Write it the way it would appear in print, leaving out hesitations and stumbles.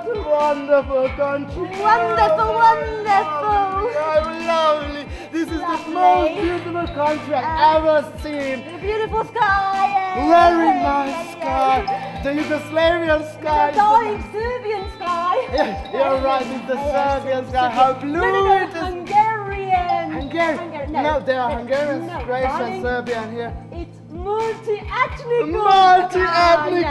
What a wonderful country. Wonderful, wonderful. Lovely. This is the most beautiful country I've ever seen. The beautiful sky. Very nice sky. The Yugoslavian sky. The darling Serbian sky. Yeah, you're right, it's the Serbian sky. How blue no, it is. Hungarian. Hungarian. No, there are Hungarians, Croatian, darling. Serbian here. It's multi-ethnic. Multi-ethnic